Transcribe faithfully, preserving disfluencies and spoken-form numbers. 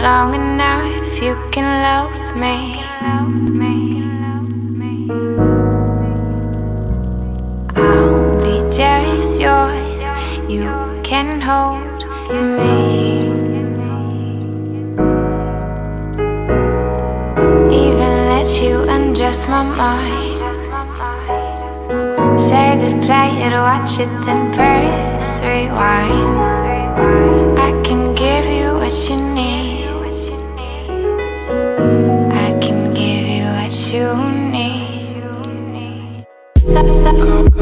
long enough, you can love me. I'll be just yours, you can hold me. Even let you undress my mind. Say we play it, watch it, then press rewind. I can give you what you need. I can give you what you need.